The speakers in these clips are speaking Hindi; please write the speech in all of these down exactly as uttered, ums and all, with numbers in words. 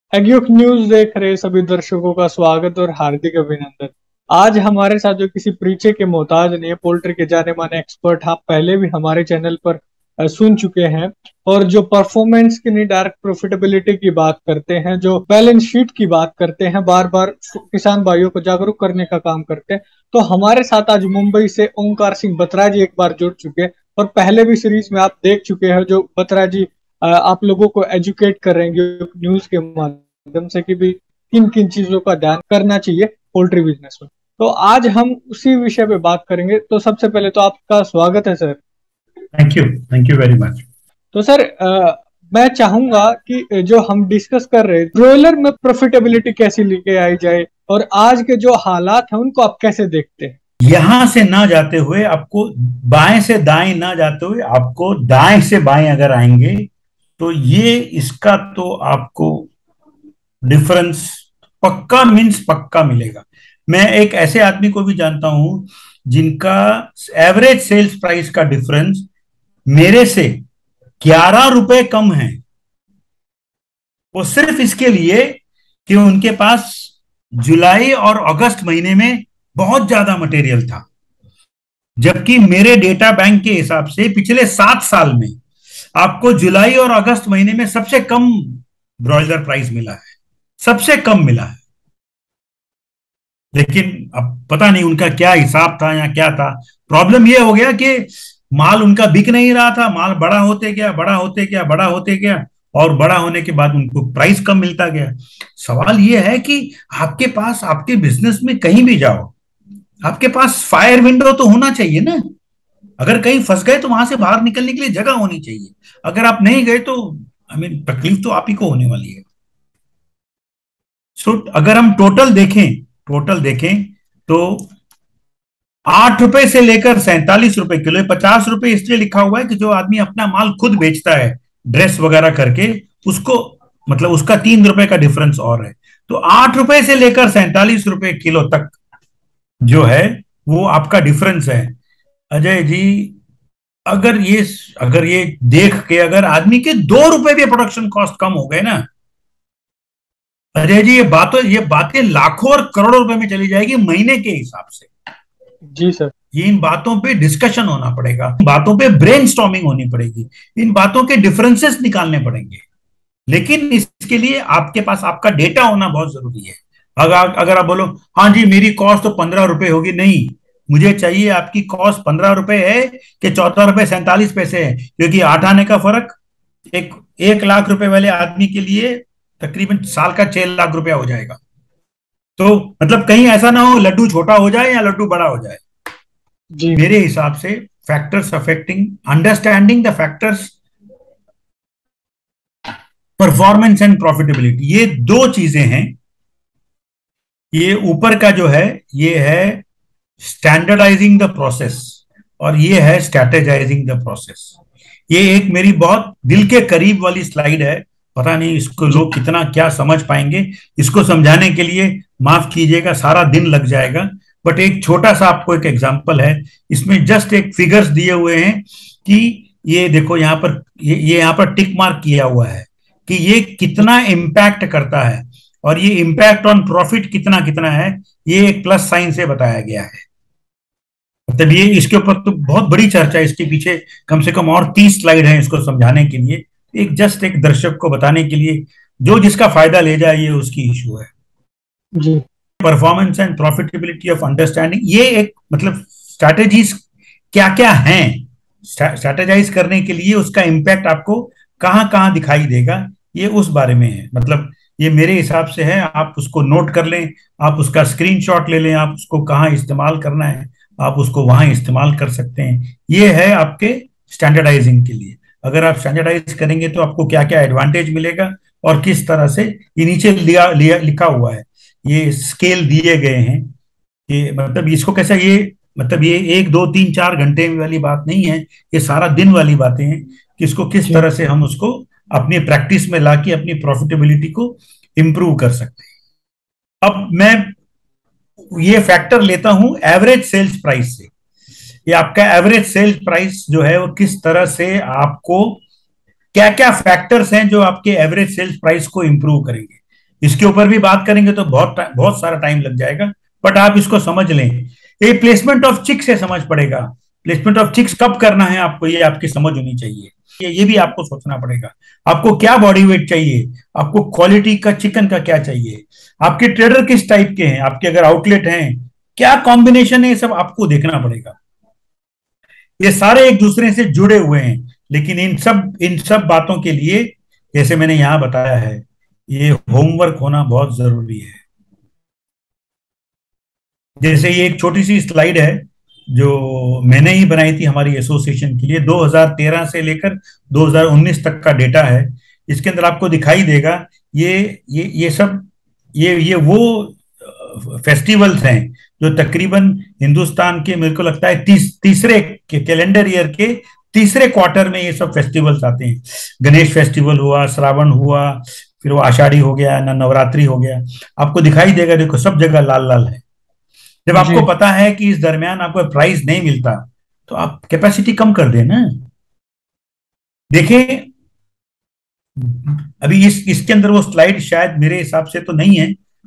एग्योक न्यूज देख रहे सभी दर्शकों का स्वागत और हार्दिक अभिनंदन। आज हमारे साथ जो किसी परिचय के मोहताज नहीं है, पोल्ट्री के जाने माने एक्सपर्ट, आप पहले भी हमारे चैनल पर अ, सुन चुके हैं। और जो परफॉर्मेंस की नहीं, डायरेक्ट प्रॉफिटेबिलिटी की बात करते हैं, जो बैलेंस शीट की बात करते हैं, बार बार किसान भाइयों को जागरूक करने का काम करते हैं। तो हमारे साथ आज मुंबई से ओंकार सिंह बत्रा जी एक बार जुड़ चुके हैं और पहले भी सीरीज में आप देख चुके हैं जो बत्रा जी अ, आप लोगों को एजुकेट कर रहे हैं न्यूज के माध्यम से कि भी किन किन चीजों का ध्यान करना चाहिए पोल्ट्री बिजनेस में। तो आज हम उसी विषय पे बात करेंगे। तो सबसे पहले तो आपका स्वागत है sir. Thank you thank you very much. तो सर अ, मैं चाहूंगा कि जो हम डिस्कस कर रहे हैं ब्रॉयलर में प्रॉफिटेबिलिटी कैसे लेके आई जाए और आज के जो हालात हैं उनको आप कैसे देखते हैं। यहां से ना जाते हुए आपको, बाएं से दाएं ना जाते हुए आपको दाएं से बाएं अगर आएंगे तो ये इसका तो आपको डिफरेंस पक्का मींस पक्का मिलेगा। मैं एक ऐसे आदमी को भी जानता हूं जिनका एवरेज सेल्स प्राइस का डिफरेंस मेरे से ग्यारह रुपए कम है। वो सिर्फ इसके लिए कि उनके पास जुलाई और अगस्त महीने में बहुत ज्यादा मटेरियल था, जबकि मेरे डेटा बैंक के हिसाब से पिछले सात साल में आपको जुलाई और अगस्त महीने में सबसे कम ब्रॉयलर प्राइस मिला है, सबसे कम मिला है। लेकिन अब पता नहीं उनका क्या हिसाब था या क्या था। प्रॉब्लम यह हो गया कि माल उनका बिक नहीं रहा था, माल बड़ा होते गया बड़ा होते गया बड़ा होते गया और बड़ा होने के बाद उनको प्राइस कम मिलता गया। सवाल यह है कि आपके पास, आपके बिजनेस में कहीं भी जाओ, आपके पास फायर विंडो तो होना चाहिए ना। अगर कहीं फंस गए तो वहां से बाहर निकलने के लिए जगह होनी चाहिए। अगर आप नहीं गए तो आई मीन तकलीफ तो आप ही को होने वाली है। सो अगर हम टोटल देखें टोटल देखें तो आठ रुपए से लेकर सैंतालीस रुपए किलो, पचास रुपए इसलिए लिखा हुआ है कि जो आदमी अपना माल खुद बेचता है ड्रेस वगैरह करके, उसको मतलब उसका तीन रुपए का डिफरेंस और है। तो आठ रुपए से लेकर सैंतालीस रुपए किलो तक जो है वो आपका डिफरेंस है। अजय जी, अगर ये अगर ये देख के अगर आदमी के दो रुपए भी प्रोडक्शन कॉस्ट कम हो गए ना, अजय जी, ये बातों ये बातें लाखों और करोड़ों रुपए में चली जाएगी महीने के हिसाब से। जी सर। ये इन बातों पे डिस्कशन होना पड़ेगा, इन बातों पे ब्रेनस्टॉर्मिंग होनी पड़ेगी, इन बातों के डिफरेंसेस निकालने पड़ेंगे। लेकिन इसके लिए आपके पास आपका डेटा होना बहुत जरूरी है। अगर अगर आप बोलो हाँ जी मेरी कॉस्ट तो पंद्रह रुपए होगी, नहीं, मुझे चाहिए आपकी कॉस्ट पंद्रह रुपए है कि चौदह रुपए सैंतालीस पैसे है, क्योंकि आठ आने का फर्क एक एक लाख रुपए वाले आदमी के लिए तकरीबन साल का छह लाख रुपया हो जाएगा। तो मतलब कहीं ऐसा ना हो लड्डू छोटा हो जाए या लड्डू बड़ा हो जाए। जी मेरे हिसाब से factors affecting, understanding the factors performance and profitability, ये दो चीजें हैं। ये ऊपर का जो है ये है स्टैंडर्डाइजिंग द प्रोसेस और ये है स्ट्रैटेजाइजिंग द प्रोसेस। ये एक मेरी बहुत दिल के करीब वाली स्लाइड है। पता नहीं इसको लोग कितना क्या समझ पाएंगे, इसको समझाने के लिए माफ कीजिएगा सारा दिन लग जाएगा। बट एक छोटा सा आपको एक एग्जांपल है, इसमें जस्ट एक फिगर्स दिए हुए हैं कि ये देखो यहाँ पर ये ये यहाँ पर टिक मार्क किया हुआ है कि ये कितना इम्पैक्ट करता है और ये इम्पैक्ट ऑन प्रॉफिट कितना कितना है, ये एक प्लस साइन से बताया गया है। मतलब ये इसके ऊपर तो बहुत बड़ी चर्चा है, इसके पीछे कम से कम और तीस स्लाइड है इसको समझाने के लिए। एक जस्ट एक दर्शक को बताने के लिए, जो जिसका फायदा ले जाए ये उसकी इशू है। जी। Performance and profitability of understanding, ये एक मतलब स्ट्रैटेजीज क्या क्या हैं स्ट्रैटेजाइज करने के लिए, उसका इम्पैक्ट आपको कहां कहां दिखाई देगा, ये उस बारे में है। मतलब ये मेरे हिसाब से है, आप उसको नोट कर लें, आप उसका स्क्रीनशॉट ले लें, आप उसको कहां इस्तेमाल करना है आप उसको वहां इस्तेमाल कर सकते हैं। ये है आपके स्टैंडर्डाइजिंग के लिए। अगर आप स्टैंडर्डाइज करेंगे तो आपको क्या क्या एडवांटेज मिलेगा और किस तरह से, ये नीचे लिया, लिया लिखा हुआ है, ये स्केल दिए गए हैं। ये मतलब इसको कैसा, ये मतलब ये एक दो तीन चार घंटे वाली बात नहीं है, ये सारा दिन वाली बातें हैं कि इसको किस तरह से हम उसको अपनी प्रैक्टिस में लाके अपनी प्रॉफिटेबिलिटी को इंप्रूव कर सकते हैं। अब मैं ये फैक्टर लेता हूं एवरेज सेल्स प्राइस से। ये आपका एवरेज सेल्स प्राइस जो है वो किस तरह से आपको, क्या क्या फैक्टर्स हैं जो आपके एवरेज सेल्स प्राइस को इंप्रूव करेंगे। इसके ऊपर भी बात करेंगे तो बहुत बहुत सारा टाइम लग जाएगा, बट आप इसको समझ लें। ये प्लेसमेंट ऑफ चिक्स से समझ पड़ेगा, प्लेसमेंट ऑफ चिक्स कब करना है आपको, ये आपकी समझ होनी चाहिए। ये ये भी आपको सोचना पड़ेगा, आपको क्या बॉडी वेट चाहिए, आपको क्वालिटी का चिकन का क्या चाहिए, आपके ट्रेडर किस टाइप के हैं, आपके अगर आउटलेट हैं क्या कॉम्बिनेशन है, ये सब आपको देखना पड़ेगा। ये सारे एक दूसरे से जुड़े हुए हैं, लेकिन इन सब इन सब बातों के लिए, जैसे मैंने यहां बताया है, ये होमवर्क होना बहुत जरूरी है। जैसे ये एक छोटी सी स्लाइड है जो मैंने ही बनाई थी हमारी एसोसिएशन के लिए, दो हज़ार तेरह से लेकर दो हज़ार उन्नीस तक का डेटा है। इसके अंदर आपको दिखाई देगा ये ये ये सब ये ये वो फेस्टिवल्स हैं जो तकरीबन हिंदुस्तान के, मेरे को लगता है तीस, तीसरे के कैलेंडर ईयर के तीसरे क्वार्टर में ये सब फेस्टिवल्स आते हैं। गणेश फेस्टिवल हुआ, श्रावण हुआ, फिर वो आषाढ़ी हो गया ना, नवरात्रि हो गया, आपको दिखाई देगा, देखो सब जगह लाल लाल है। जब आपको पता है कि इस दरमियान आपको प्राइस नहीं मिलता तो आप कैपेसिटी कम कर देना। देखिए अभी इस इसके अंदर वो स्लाइड शायद मेरे हिसाब से तो नहीं है,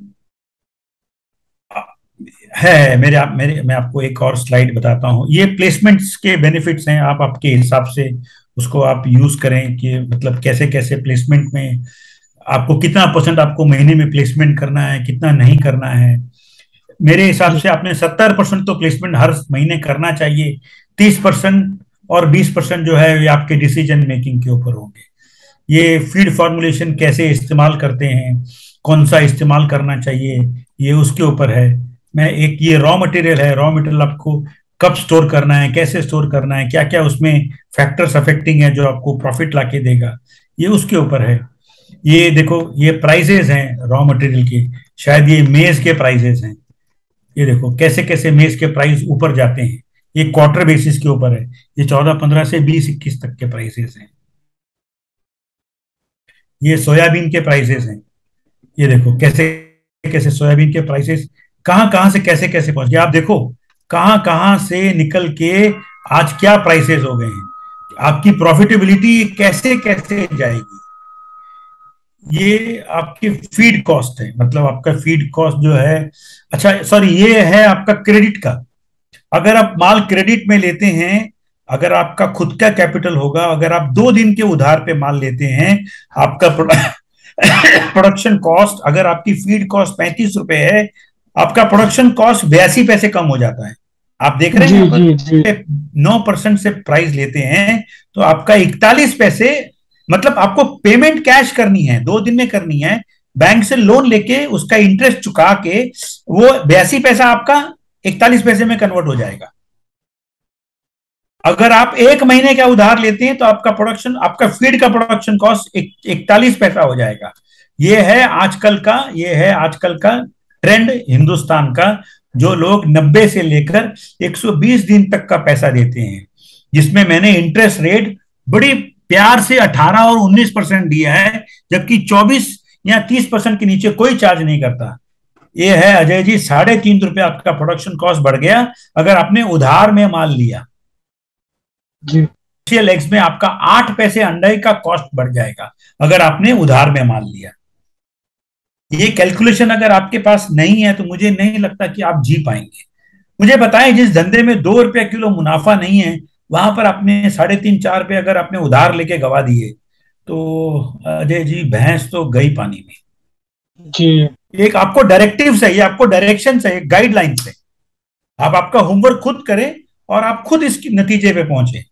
है मेरे आप मेरे मैं आपको एक और स्लाइड बताता हूं। ये प्लेसमेंट्स के बेनिफिट्स हैं, आप आपके हिसाब से उसको आप यूज करें कि मतलब कैसे कैसे प्लेसमेंट में आपको कितना परसेंट आपको महीने में प्लेसमेंट करना है, कितना नहीं करना है। मेरे हिसाब से आपने सत्तर परसेंट तो प्लेसमेंट हर महीने करना चाहिए, तीस परसेंट और बीस परसेंट जो है ये आपके डिसीजन मेकिंग के ऊपर होंगे। ये फीड फॉर्मुलेशन कैसे इस्तेमाल करते हैं, कौन सा इस्तेमाल करना चाहिए, ये उसके ऊपर है। मैं एक ये रॉ मटेरियल है, रॉ मटेरियल आपको कब स्टोर करना है, कैसे स्टोर करना है, क्या क्या उसमें फैक्टर्स अफेक्टिंग है जो आपको प्रॉफिट लाके देगा, ये उसके ऊपर है। ये देखो ये प्राइजेस हैं रॉ मटेरियल के, शायद ये मेज के प्राइजेस हैं। ये देखो कैसे कैसे मेज के प्राइस ऊपर जाते हैं, ये क्वार्टर बेसिस के ऊपर है। ये चौदह पंद्रह से बीस इक्कीस तक के प्राइसेस हैं। ये सोयाबीन के प्राइसेस हैं, ये देखो कैसे कैसे सोयाबीन के प्राइसेस कहां कहां से कैसे कैसे पहुंच गए। आप देखो कहां कहां से निकल के आज क्या प्राइसेस हो गए हैं, आपकी प्रॉफिटेबिलिटी कैसे कैसे जाएगी। ये आपकी फीड कॉस्ट है, मतलब आपका फीड कॉस्ट जो है, अच्छा सॉरी ये है आपका क्रेडिट का। अगर आप माल क्रेडिट में लेते हैं, अगर आपका खुद का कैपिटल होगा, अगर आप दो दिन के उधार पे माल लेते हैं, आपका प्रोडक्शन कॉस्ट, अगर आपकी फीड कॉस्ट पैंतीस रुपए है, आपका प्रोडक्शन कॉस्ट बयासी पैसे कम हो जाता है। आप देख रहे हैं नौ परसेंट से प्राइस लेते हैं तो आपका इकतालीस पैसे, मतलब आपको पेमेंट कैश करनी है, दो दिन में करनी है, बैंक से लोन लेके उसका इंटरेस्ट चुका के वो बयासी पैसा आपका इकतालीस पैसे में कन्वर्ट हो जाएगा। अगर आप एक महीने का उधार लेते हैं तो आपका प्रोडक्शन, आपका फीड का प्रोडक्शन कॉस्ट इकतालीस पैसा हो जाएगा। ये है आजकल का ये है आजकल का ट्रेंड हिंदुस्तान का, जो लोग नब्बे से लेकर एक सौ बीस दिन तक का पैसा देते हैं, जिसमें मैंने इंटरेस्ट रेट बड़ी प्यार से अठारह और उन्नीस परसेंट दिया है, जबकि चौबीस या तीस परसेंट के नीचे कोई चार्ज नहीं करता। ये है अजय जी साढ़े तीन रुपए आपका प्रोडक्शन कॉस्ट बढ़ गया अगर आपने उधार में माल लिया जी। एग्स में आपका आठ पैसे अंडे का कॉस्ट बढ़ जाएगा अगर आपने उधार में माल लिया। ये कैलकुलेशन अगर आपके पास नहीं है तो मुझे नहीं लगता कि आप जी पाएंगे। मुझे बताएं, जिस धंधे में दो रुपया किलो मुनाफा नहीं है, वहां पर आपने साढ़े तीन चार रुपए अगर आपने उधार लेके गवा दिए तो अजय जी भैंस तो गई पानी में जी। एक आपको डायरेक्टिव चाहिए, आपको डायरेक्शन चाहिए, गाइडलाइन से। आप आपका होमवर्क खुद करें और आप खुद इसके नतीजे पे पहुंचे।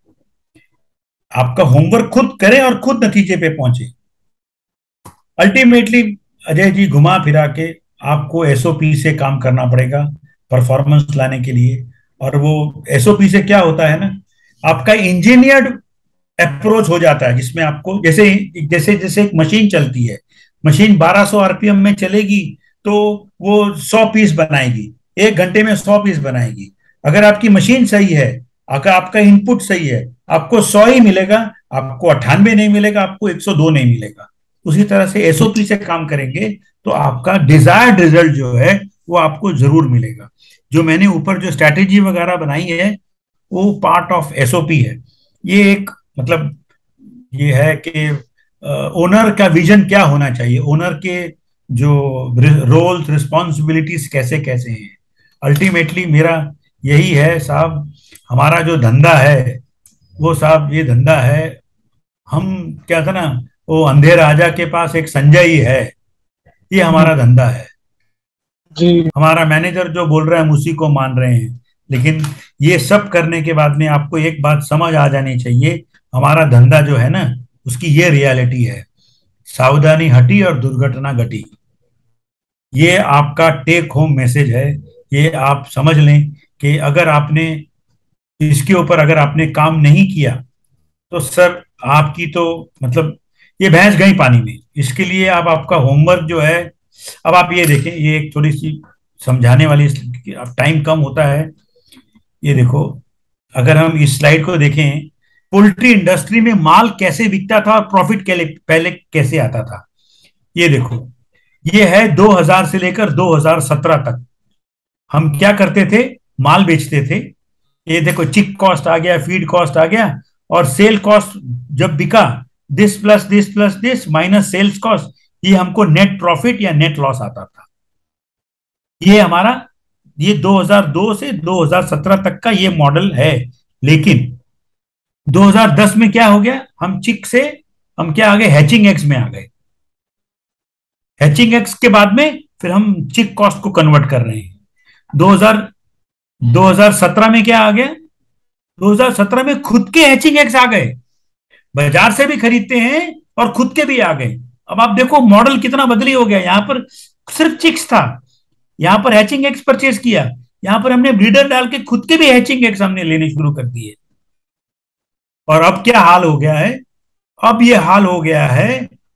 आपका होमवर्क खुद करें और खुद नतीजे पे पहुंचे। अल्टीमेटली अजय जी घुमा फिरा के आपको एसओपी से काम करना पड़ेगा परफॉर्मेंस लाने के लिए। और वो एसओपी से क्या होता है ना, आपका इंजीनियर्ड अप्रोच हो जाता है, जिसमें आपको जैसे जैसे जैसे एक मशीन चलती है, मशीन बारह सौ आरपीएम में चलेगी तो वो सौ पीस बनाएगी, एक घंटे में सौ पीस बनाएगी। अगर आपकी मशीन सही है, अगर आपका इनपुट सही है, आपको सौ ही मिलेगा, आपको अट्ठानवे नहीं मिलेगा, आपको एक सौ दो नहीं मिलेगा। उसी तरह से एसओपी से काम करेंगे तो आपका डिजायर्ड रिजल्ट जो है वो आपको जरूर मिलेगा। जो मैंने ऊपर जो स्ट्रैटेजी वगैरह बनाई है वो पार्ट ऑफ एसओपी है। ये एक मतलब ये है कि ओनर का विजन क्या होना चाहिए, ओनर के जो रोल्स रिस्पॉन्सिबिलिटीज कैसे कैसे हैं। अल्टीमेटली मेरा यही है साहब, हमारा जो धंधा है वो साहब ये धंधा है, हम क्या था ना, वो अंधे राजा के पास एक संजय ही है, ये हमारा धंधा है। जी हमारा मैनेजर जो बोल रहा है हम उसी को मान रहे हैं। लेकिन ये सब करने के बाद में आपको एक बात समझ आ जानी चाहिए, हमारा धंधा जो है ना उसकी ये रियलिटी है, सावधानी हटी और दुर्घटना घटी। ये आपका टेक होम मैसेज है, ये आप समझ लें कि अगर आपने इसके ऊपर अगर आपने काम नहीं किया तो सर आपकी तो मतलब ये भैंस गई पानी में। इसके लिए आप आपका होमवर्क जो है, अब आप ये देखें, ये एक थोड़ी सी समझाने वाली, अब टाइम कम होता है। ये देखो, अगर हम इस स्लाइड को देखें, पोल्ट्री इंडस्ट्री में माल कैसे बिकता था और प्रॉफिट पहले कैसे आता था। ये देखो, ये है दो हज़ार से लेकर दो हज़ार सत्रह तक हम क्या करते थे, माल बेचते थे। ये देखो, चिक कॉस्ट आ गया, फीड कॉस्ट आ गया, और सेल कॉस्ट जब बिका, this plus this plus this minus sales cost, ये हमको नेट प्रॉफिट या नेट लॉस आता था। ये हमारा ये दो हज़ार दो से दो हज़ार सत्रह तक का ये मॉडल है। लेकिन दो हज़ार दस में क्या हो गया, हम चिक से हम क्या आ गए, हैचिंग एक्स में आ गए। हैचिंग एक्स के बाद में फिर हम चिक कॉस्ट को कन्वर्ट कर रहे हैं। दो हज़ार सत्रह में क्या आ गया, दो हज़ार सत्रह में खुद के हैचिंग एक्स आ गए, बाजार से भी खरीदते हैं और खुद के भी आ गए। अब आप देखो मॉडल कितना बदली हो गया, यहां पर सिर्फ चिक्स था, यहां पर हैचिंग एक्स परचेज किया, यहां पर हमने ब्रीडर डाल के खुद के भी हैचिंग एक्स हमने लेने शुरू कर दिए। और अब क्या हाल हो गया है, अब ये हाल हो गया है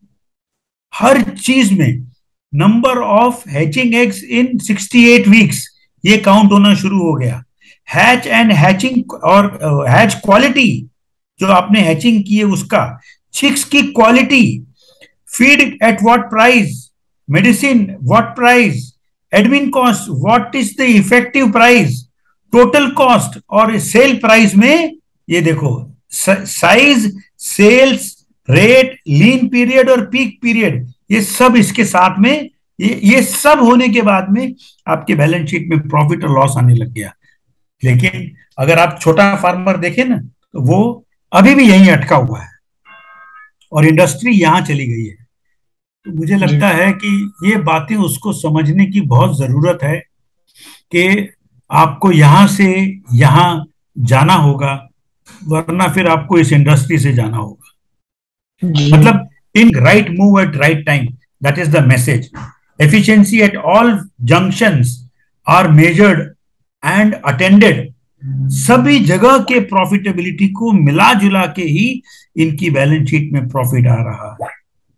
हर चीज में, number of hatching eggs in अड़सठ वीक्स ये काउंट होना शुरू हो गया। हैच एंड हैचिंग और हैच क्वालिटी, जो आपने हैचिंग की है उसका, चिक्स की quality, feed at what price, medicine what price, admin cost what is the effective price, total cost और सेल प्राइस में ये देखो size, sales rate, lean period और पीक पीरियड, ये सब इसके साथ में, ये ये सब होने के बाद में आपके बैलेंस शीट में प्रॉफिट और लॉस आने लग गया। लेकिन अगर आप छोटा फार्मर देखें ना, तो वो अभी भी यहीं अटका हुआ है और इंडस्ट्री यहां चली गई है। तो मुझे लगता है कि ये बातें उसको समझने की बहुत जरूरत है कि आपको यहां से यहां जाना होगा, वरना फिर आपको इस इंडस्ट्री से जाना होगा। मतलब in right move at right time, that is the message. Efficiency at all junctions are measured and attended. सभी जगह के प्रॉफिटेबिलिटी को मिला जुला के ही इनकी बैलेंस शीट में प्रॉफिट आ रहा है।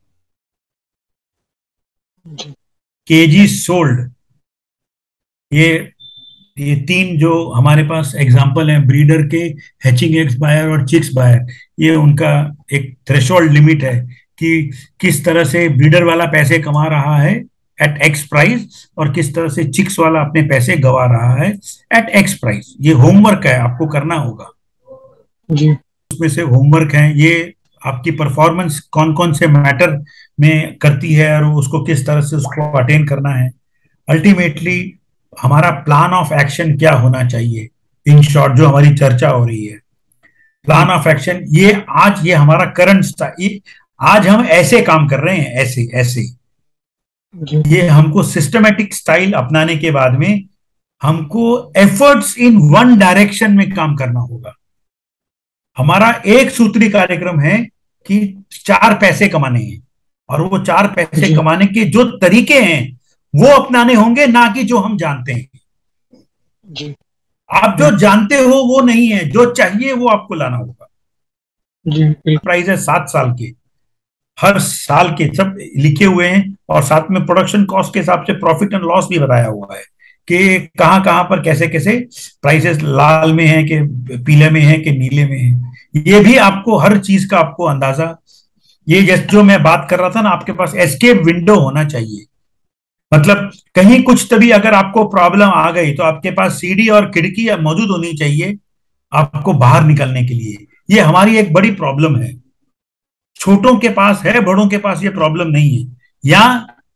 केजी सोल्ड, ये ये तीन जो हमारे पास एग्जांपल हैं, ब्रीडर के, हैचिंग एग्स बायर और चिक्स बायर, ये उनका एक थ्रेशोल्ड लिमिट है कि किस तरह से ब्रीडर वाला पैसे कमा रहा है एट एक्स प्राइस और किस तरह से चिक्स वाला अपने पैसे गवा रहा है एट एक्स प्राइस। ये होमवर्क है, आपको करना होगा जी। उसमें से होमवर्क है ये, आपकी परफॉर्मेंस कौन कौन से मैटर में करती है और उसको किस तरह से उसको अटेन करना है। अल्टीमेटली हमारा प्लान ऑफ एक्शन क्या होना चाहिए, इन शॉर्ट जो हमारी चर्चा हो रही है, प्लान ऑफ एक्शन, ये आज ये हमारा करंट स्टाइल, आज हम ऐसे काम कर रहे हैं, ऐसे ऐसे ये हमको सिस्टमेटिक स्टाइल अपनाने के बाद में हमको एफर्ट्स इन वन डायरेक्शन में काम करना होगा। हमारा एक सूत्री कार्यक्रम है कि चार पैसे कमाने हैं, और वो चार पैसे कमाने के जो तरीके हैं वो अपनाने होंगे, ना कि जो हम जानते हैं जी। आप जो जानते हो वो नहीं है, जो चाहिए वो आपको लाना होगा जी। प्राइस है सात साल के, हर साल के सब लिखे हुए हैं, और साथ में प्रोडक्शन कॉस्ट के हिसाब से प्रॉफिट एंड लॉस भी बताया हुआ है कि कहां कहां पर कैसे कैसे प्राइसेस लाल में है कि पीले में है कि नीले में है। ये भी आपको हर चीज का आपको अंदाजा, ये जैसे जो मैं बात कर रहा था ना, आपके पास एस्केप विंडो होना चाहिए। मतलब कहीं कुछ तभी अगर आपको प्रॉब्लम आ गई तो आपके पास सीढ़ी और खिड़की मौजूद होनी चाहिए आपको बाहर निकलने के लिए। ये हमारी एक बड़ी प्रॉब्लम है, छोटों के पास है, बड़ों के पास ये प्रॉब्लम नहीं है। या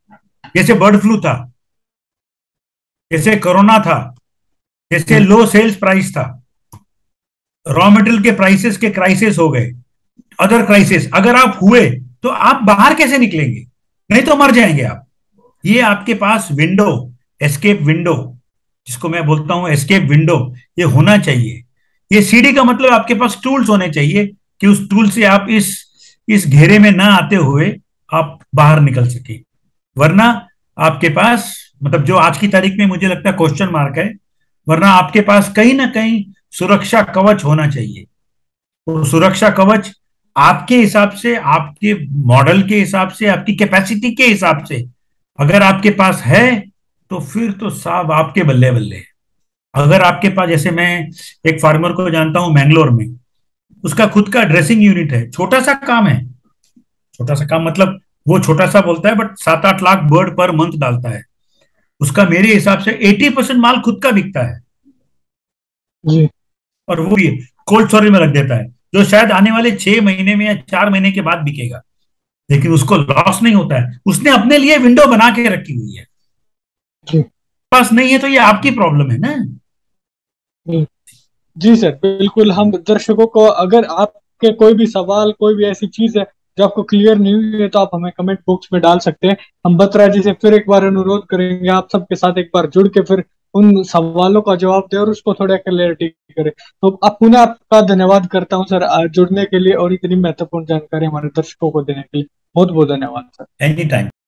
जैसे बर्ड फ्लू था, जैसे कोरोना था, जैसे लो सेल्स प्राइस था, रॉ मटेरियल के प्राइसेस के क्राइसिस हो गए, अदर क्राइसिस, अगर आप हुए तो आप बाहर कैसे निकलेंगे? नहीं तो मर जाएंगे आप। ये आपके पास विंडो, एस्केप विंडो, जिसको मैं बोलता हूं एस्केप विंडो, ये होना चाहिए। ये सीडी का मतलब आपके पास टूल्स होने चाहिए कि उस टूल से आप इस इस घेरे में ना आते हुए आप बाहर निकल सके। वरना आपके पास, मतलब जो आज की तारीख में मुझे लगता है क्वेश्चन मार्क है, वरना आपके पास कहीं ना कहीं सुरक्षा कवच होना चाहिए। तो सुरक्षा कवच आपके हिसाब से, आपके मॉडल के हिसाब से, आपकी कैपेसिटी के हिसाब से अगर आपके पास है तो फिर तो साहब आपके बल्ले बल्ले है। अगर आपके पास, जैसे मैं एक फार्मर को जानता हूं मैंगलोर में, उसका खुद का ड्रेसिंग यूनिट है, छोटा सा काम है, छोटा सा काम मतलब वो छोटा सा बोलता है, बट सात आठ लाख बर्ड पर मंथ डालता है। उसका मेरे हिसाब से अस्सी परसेंट माल खुद का बिकता है, जी। और वो भी कोल्ड स्टोरेज में रख देता है, जो शायद आने वाले छह महीने में या चार महीने के बाद बिकेगा, लेकिन उसको लॉस नहीं होता है। उसने अपने लिए विंडो बना के रखी हुई है। जी। पास नहीं है तो ये आपकी प्रॉब्लम है ना। जी। जी सर, बिल्कुल। हम दर्शकों को, अगर आपके कोई भी सवाल, कोई भी ऐसी चीज है जो आपको क्लियर नहीं हुई है, तो आप हमें कमेंट बॉक्स में डाल सकते हैं। हम बत्रा जी से फिर एक बार अनुरोध करेंगे, आप सबके साथ एक बार जुड़ के फिर उन सवालों का जवाब दें और उसको थोड़ा क्लियरिटी करें। तो अब पुनः आपका धन्यवाद करता हूं सर, आ, जुड़ने के लिए और इतनी महत्वपूर्ण जानकारी हमारे दर्शकों को देने के लिए। बहुत बहुत धन्यवाद सर। Any time.